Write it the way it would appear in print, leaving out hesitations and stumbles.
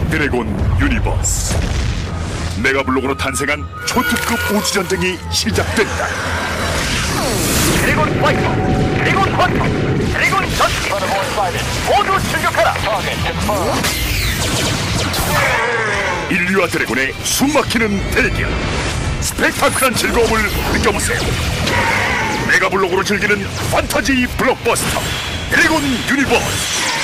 드래곤 유니버스. 메가블록으로 탄생한 초특급 우주전쟁이 시작된다. 드래곤 파이터, 드래곤 헌터, 드래곤 전투기 모두 출격하라. 인류와 드래곤의 숨막히는 대결. 스펙타클한 즐거움을 느껴보세요. 메가블록으로 즐기는 판타지 블록버스터 드래곤 유니버스.